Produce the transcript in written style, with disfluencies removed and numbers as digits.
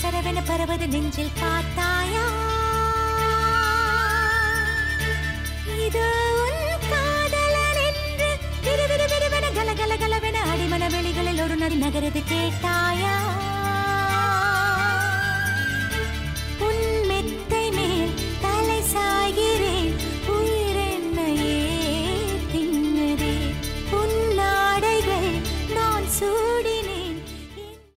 சரவென பரவது நெஞ்சில் பார்த்தாயா இது உன் காதலன் என்று விறுவிறு விறுவென கலகல கலவென அடிமன வெளிகளில் ஒரு நதி நகரது கேட்டாயா